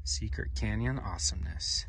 Secret Canyon awesomeness.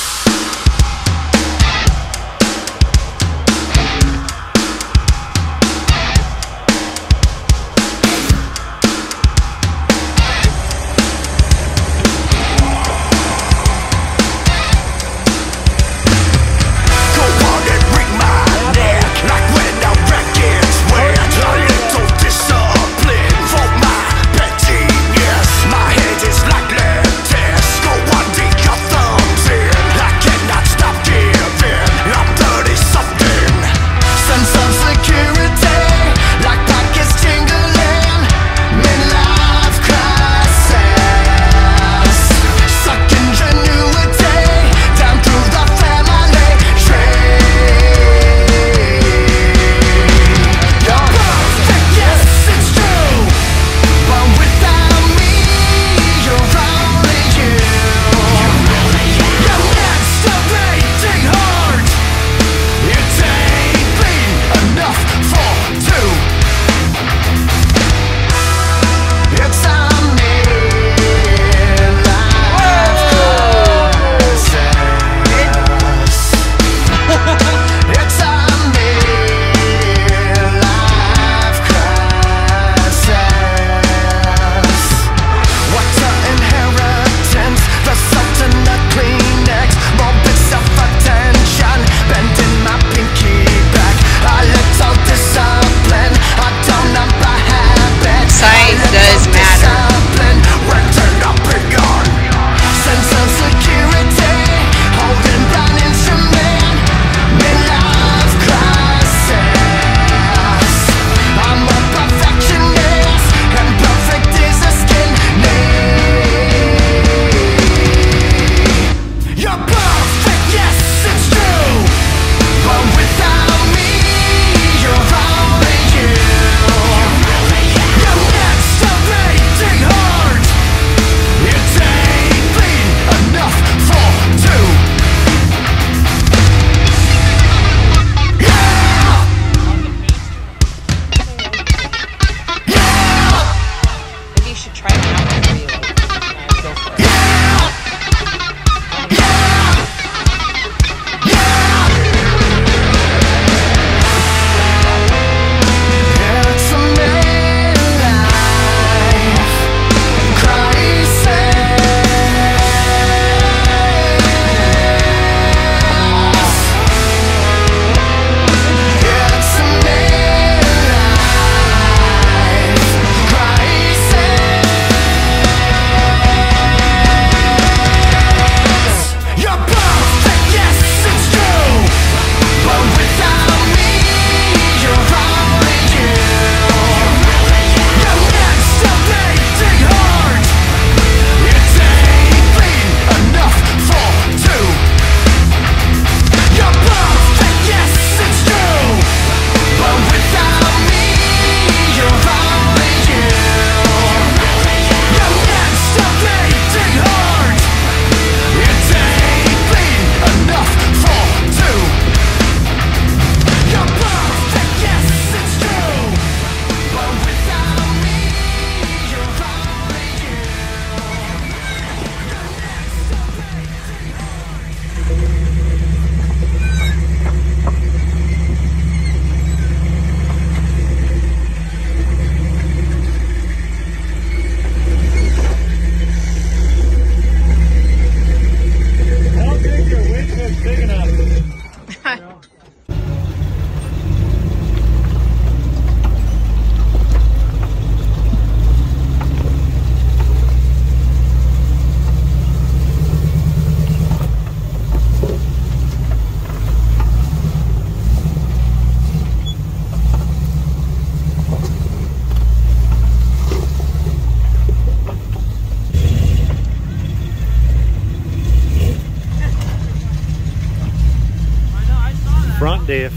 Front diff.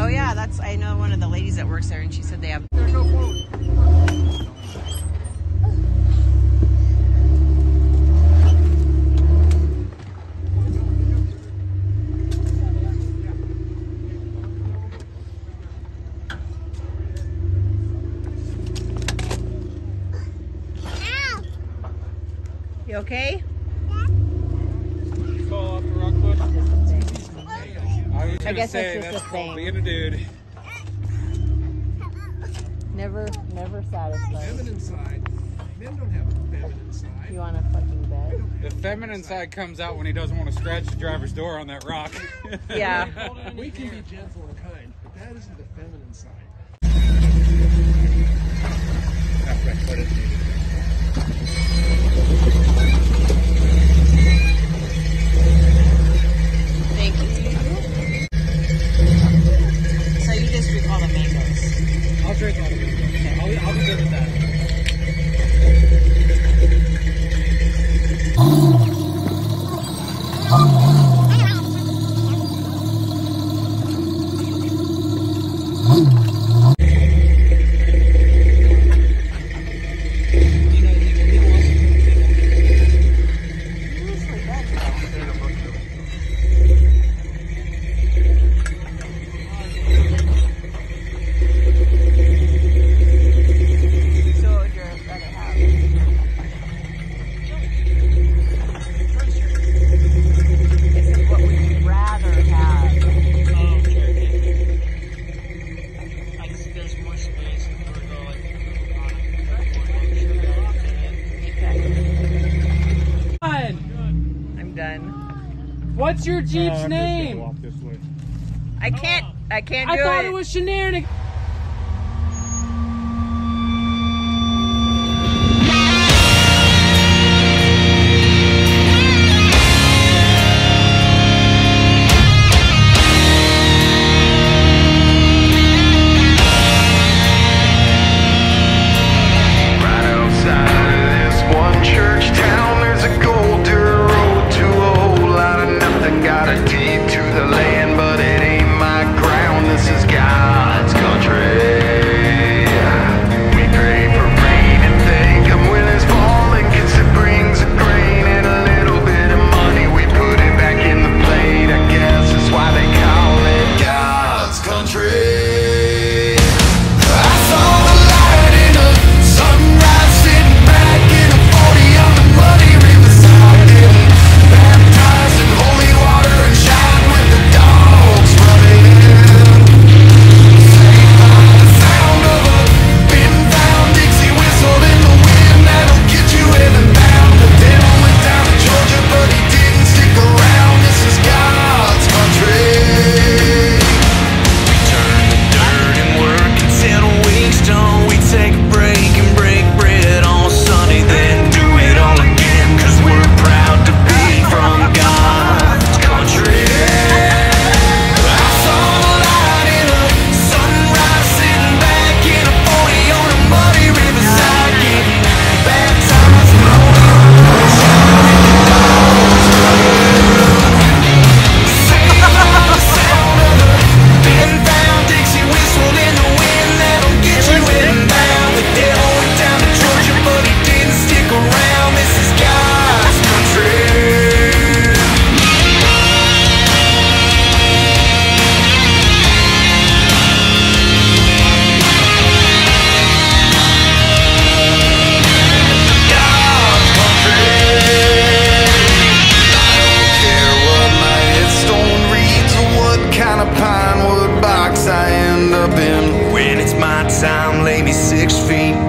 yeah, that's, I know one of the ladies that works there, and she said they have. You okay? Fall off the rock bush. I guess that's just a thing. Being a dude. Never satisfied. Feminine side. Men don't have a feminine side. You want a fucking bed? The feminine side comes out when he doesn't want to scratch the driver's door on that rock. Yeah. We can be gentle and kind, but that isn't the feminine side. Thank you. So you just drink all the mangoes. I'll drink all of it. I'll be good with that. What's your Jeep's name? Walk this way. I can't do it. I thought it was shenanigans. When it's my time, lay me 6 feet